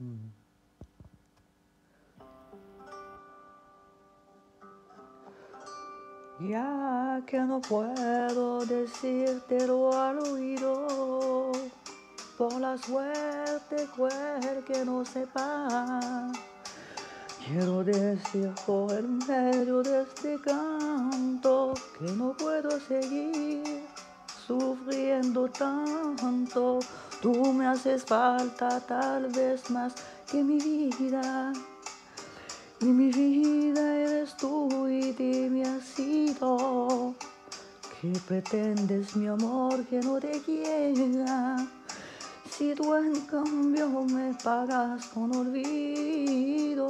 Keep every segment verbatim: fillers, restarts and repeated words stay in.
Ya que no puedo decírtelo al oído, por la suerte cual que no sepa, quiero decir por el medio de este canto que no puedo seguir sufriendo tanto. Tú me haces falta tal vez más que mi vida, y mi vida eres tú y dime has sido. ¿Qué pretendes, mi amor, que no te quiera? Si tú en cambio me pagas con olvido.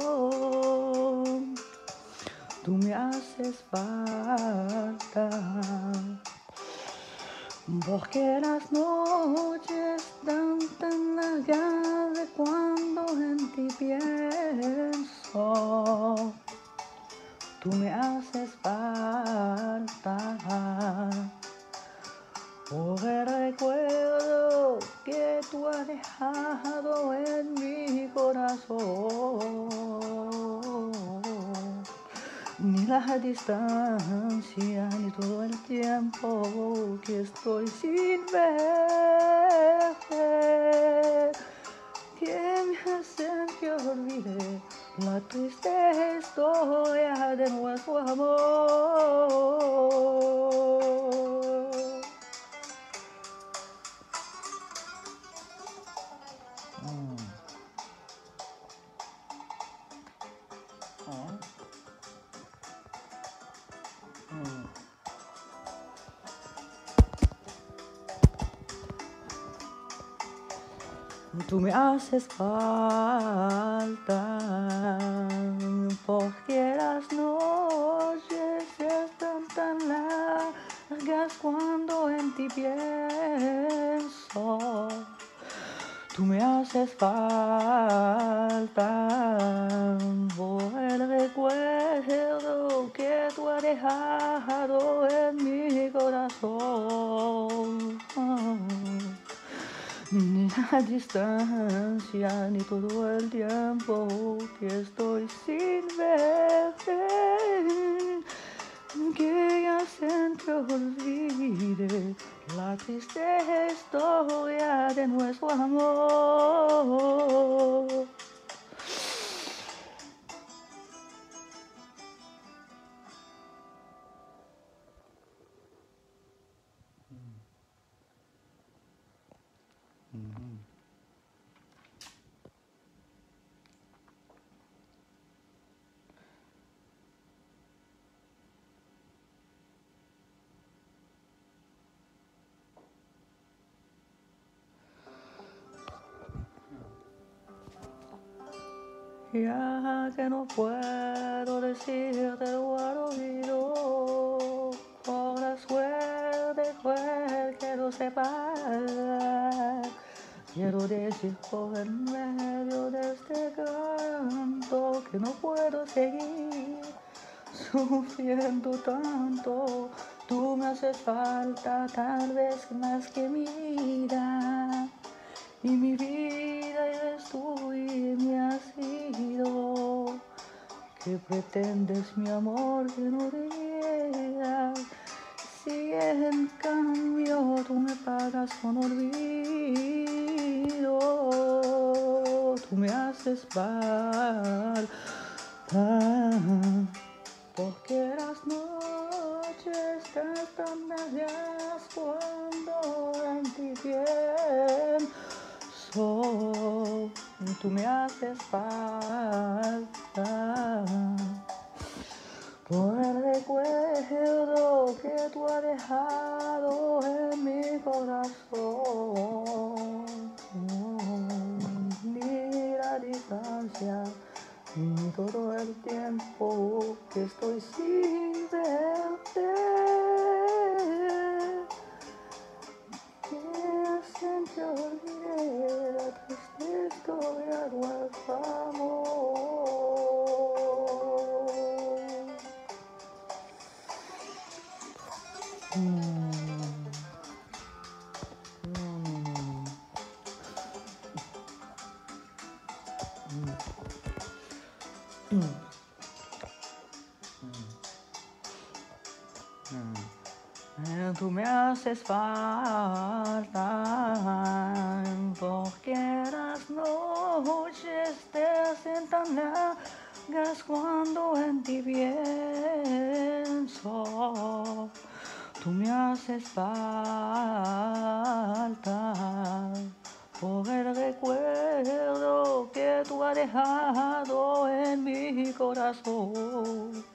Tú me haces falta, porque las noches dan tan largas de cuando en ti pienso. Tú me haces falta, por el recuerdo que tú has dejado en mi corazón. Ni la distancia, ni todo el tiempo que estoy sin verte, que me hacen que olvide la triste historia de nuestro amor. Mm. Oh. Mm. Tú me haces falta, porque las noches están tan largas cuando en ti pienso. Tú me haces falta, por el recuerdo que tú has dejado en mi corazón. Ni la distancia, ni todo el tiempo que estoy sin verte, que hacen que olvide la triste historia de nuestro amor. Mm-hmm. Ya que no puedo decírtelo al oído, por la suerte cual que lo sepa, quiero decir por el medio de este canto que no puedo seguir sufriendo tanto. Tú me haces falta tal vez más que mi vida, y mi vida eres tú y me has sido. ¿Qué pretendes, mi amor, que no digas? Si en cambio tú me pagas con olvido. Tú me haces falta, porque las noches tan largas cuando en ti pienso. Tú me haces falta, por el recuerdo que tú has dejado en mi corazón. Ni la distancia, ni todo el tiempo que estoy sin verte, que hacen que olvide la triste historia de nuestro amor. Mm. Mm. Eh, Tú me haces falta porque las noches te hacen tan largas cuando en ti pienso. Tú me haces falta por el recuerdo que tú has dejado en mi corazón.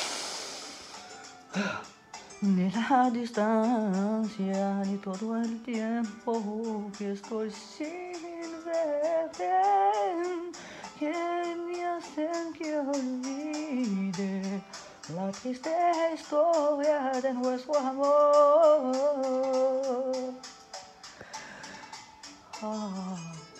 Ni la distancia, ni todo el tiempo que estoy sin verte, que me hacen que olvide la triste historia de nuestro amor. Ah.